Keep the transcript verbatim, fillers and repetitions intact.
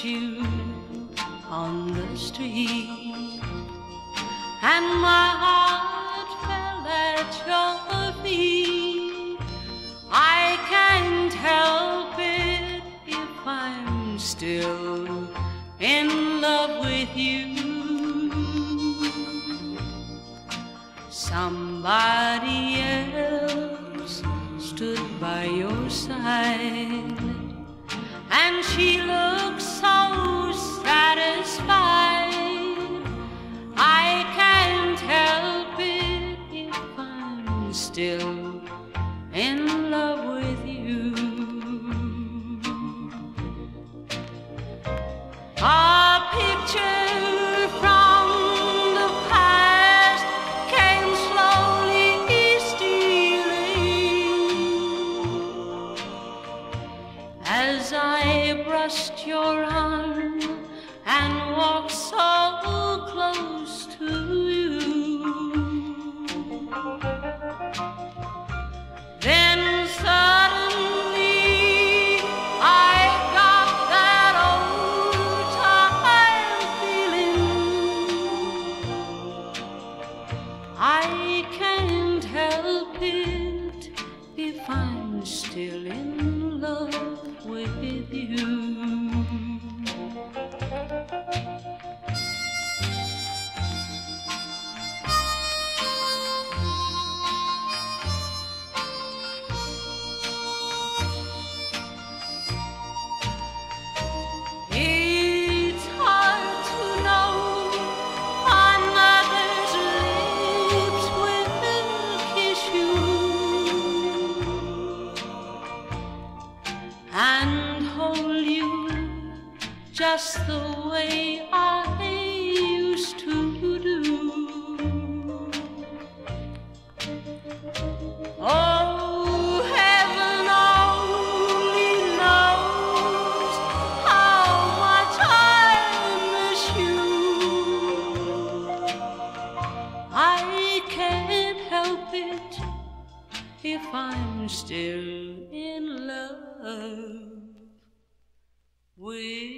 you on the street, and my heart fell at your feet. I can't help it if I'm still in love with you. Somebody else stood by your side, and she looks so satisfied. I can't help it if I'm still in love with you. A picture from the past came slowly stealing as I brushed your arm and walked so close to you. Then suddenly I got that old time feeling. I can't help it if I'm still in love with you. It's hard to know another's lips will kiss you and hold you just the way I used to do. Oh, heaven only knows how much I miss you. I can't help it if I'm still in love with